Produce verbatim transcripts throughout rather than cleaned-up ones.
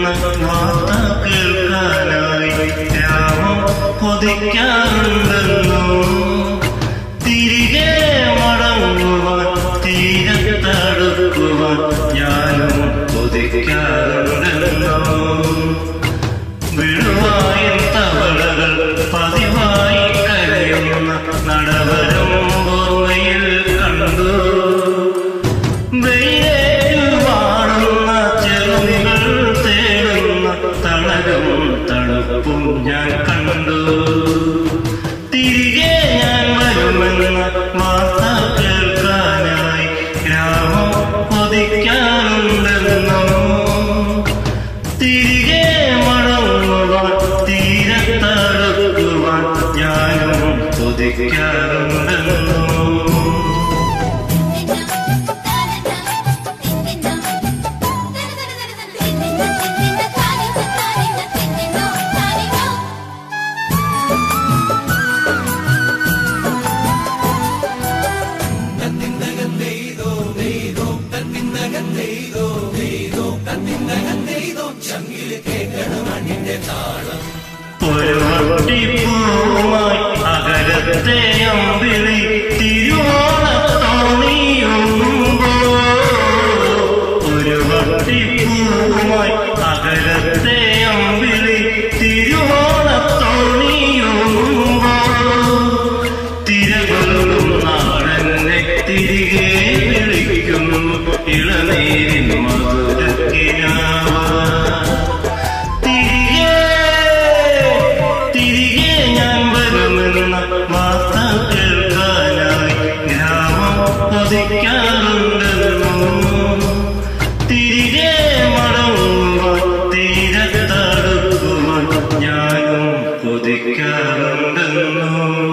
വാർത്ത കേൾക്കാനായി രാമം കൊതിക്കാറുണ്ടല്ലോ. തിരികെ മടങ്ങുവാൻ തീരത്തടുക്കുവാൻ ഞാനും കൊതിക്കാറുണ്ടല്ലോ. വിടുവായ തവളകൾ പതിവായി കരയുന്ന നടവരും ഭൂമിയിൽ കണ്ടു. വെയിലേറ്റു വാടുന്ന ചെറുമികൾ തേടുന്ന തണലും തണുപ്പും ഞാൻ കണ്ടു. തിരികെ ഞാൻ വരുമെന്ന വാർത്ത കേൾക്കാനായി ഗ്രാമം കൊതിക്കാറുണ്ടെന്നോ. തിരികെ മടങ്ങുവാൻ തീരത്തടുക്കുവാൻ ഞാനും കൊതിക്കാറുണ്ടെന്നോ. ഒരു വട്ടിപ്പൂവുമായി അകലത്തെ അമ്പിളി തിരുവോണത്തോണിയുമ്പോ. ഒരു വട്ടിപ്പൂവുമായി അകലത്തെ അമ്പിളി തിരുവോണത്തോണിയുമ്പോ. തിരകളും നാടനെ തിരികെ വിളിക്കുന്നു ഇളനീരിൻ മധുരക്കിനാവ. വാർത്ത കേൾക്കാനായി ഗ്രാമം കൊതിക്കാറുണ്ടെന്നോ. തിരികെ മടങ്ങുവാൻ തീരത്തടുക്കുവാൻ ഞാനും കൊതിക്കാറുണ്ടെന്നോ.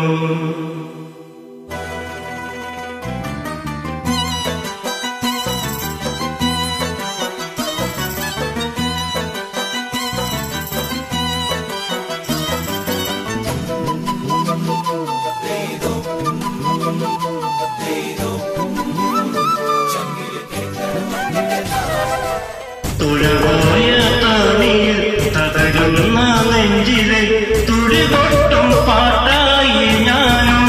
തുഴപോയ താണിയിൽ തകരുന്ന നെഞ്ചിലെ തുടികൊട്ടും പാട്ടായി ഞാനും.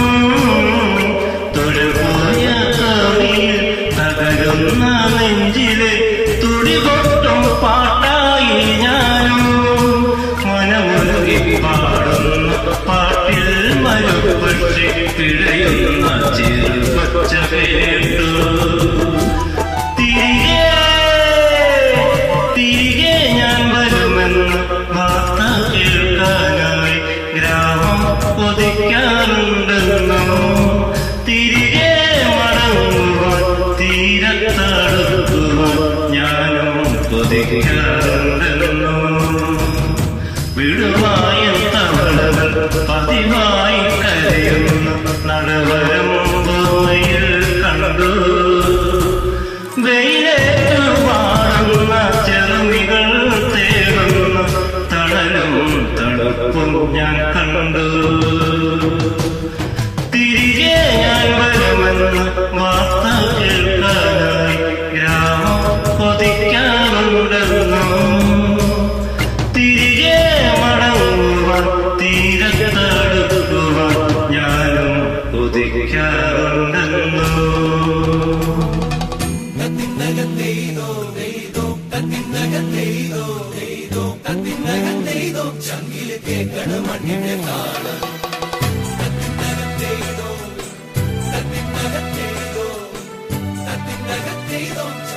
തുഴപോയ താണിയിൽ തകരുന്ന നെഞ്ചിലെ തുടികൊട്ടും പാട്ടായി ഞാനും. മനമുരുകി പാടുന്ന പാട്ടിൽ മരുപക്ഷി പിഴയുന്ന ചെറുപച്ച കേട്ടു. തിരികെ തിരികെ ഞാൻ വരുമെന്ന് വാർത്ത കേൾക്കാനായി ഗ്രാമം കൊതിക്കാറുണ്ടെന്നോ. തിരികെ മടങ്ങുവാൻ തീരത്തടുക്കുവാൻ ഞാനും കൊതിക്കാറുണ്ടെന്നോ. വിടുവായ തവളകൾ പതിവായി കരയുന്ന നടവരം ഭൂമിയിൽ കണ്ടു. വെയിലേറ്റു വാടുന്ന ചെറുമികൾ തേടുന്ന തണലും തണുപ്പും ഞാൻ കണ്ടു. തിരികെ ഞാൻ വരുമെന്ന് വാർത്ത കേൾക്കാനായി ഗ്രാമം കൊതിക്കാറുണ്ടെന്നോ. തിരികെ മടങ്ങുവാൻ തീരത്തടുക്കുവാൻ ഞാനും കൊതിക്കാറുണ്ടെന്നോ. ചങ്കില് കേക്കണ മണ്ണിന്റെ താളം. തത്തിനകത്തേതോ തത്തിനകത്തേതോ തത്തിനകത്തേതോ